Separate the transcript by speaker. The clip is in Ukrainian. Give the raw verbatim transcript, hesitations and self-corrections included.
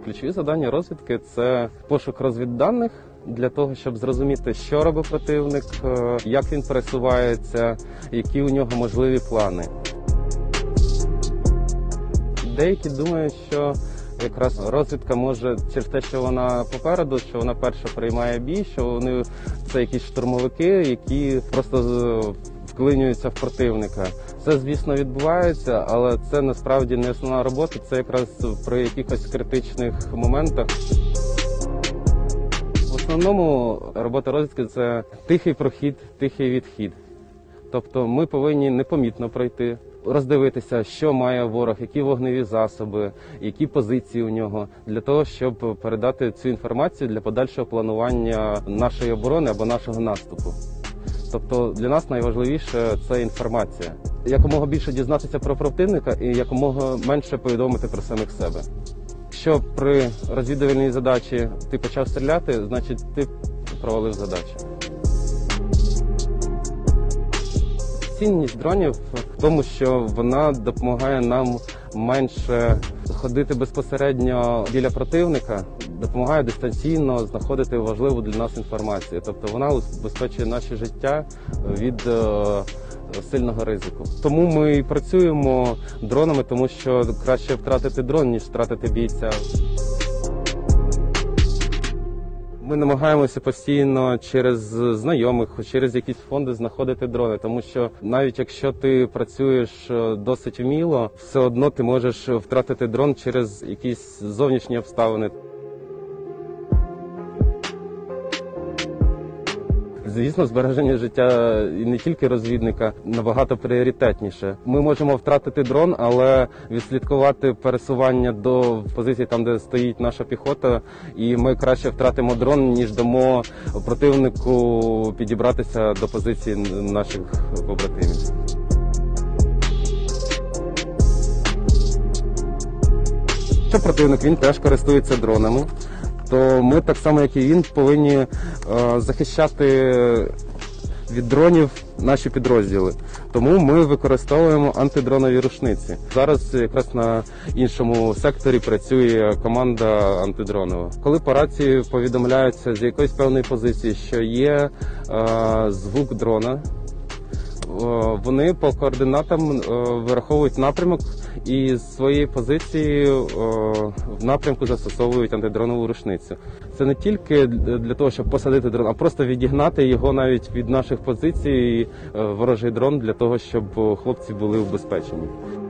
Speaker 1: Ключові завдання розвідки – це пошук розвідданих для того, щоб зрозуміти, що робить противник, як він пересувається, які у нього можливі плани. Деякі думають, що якраз розвідка може через те, що вона попереду, що вона перша приймає бій, що вони це якісь штурмовики, які просто вклинюються в противника. Це, звісно, відбувається, але це насправді не основна робота, це якраз при якихось критичних моментах. В основному робота розвідки – це тихий прохід, тихий відхід. Тобто ми повинні непомітно пройти, роздивитися, що має ворог, які вогневі засоби, які позиції у нього, для того, щоб передати цю інформацію для подальшого планування нашої оборони або нашого наступу. Тобто для нас найважливіше – це інформація. Якомога більше дізнатися про противника і якомога менше повідомити про самих себе. Якщо при розвідувальній задачі ти почав стріляти, значить ти провалив задачу. Цінність дронів в тому, що вона допомагає нам менше ходити безпосередньо біля противника, допомагає дистанційно знаходити важливу для нас інформацію. Тобто вона убезпечує наше життя від сильного ризику. Тому ми і працюємо дронами, тому що краще втратити дрон, ніж втратити бійця. Ми намагаємося постійно через знайомих, через якісь фонди знаходити дрони, тому що навіть якщо ти працюєш досить вміло, все одно ти можеш втратити дрон через якісь зовнішні обставини. Звісно, збереження життя і не тільки розвідника набагато пріоритетніше. Ми можемо втратити дрон, але відслідкувати пересування до позиції там, де стоїть наша піхота, і ми краще втратимо дрон, ніж дамо противнику підібратися до позиції наших побратимів. Якщо противник, він теж користується дронами, то ми, так само як і він, повинні е, захищати від дронів наші підрозділи. Тому ми використовуємо антидронові рушниці. Зараз якраз на іншому секторі працює команда антидронова. Коли по рації повідомляються з якоїсь певної позиції, що є е, звук дрона, вони по координатам вираховують напрямок і з своєї позиції в напрямку застосовують антидронову рушницю. Це не тільки для того, щоб посадити дрон, а просто відігнати його навіть від наших позицій, ворожий дрон, для того, щоб хлопці були убезпечені.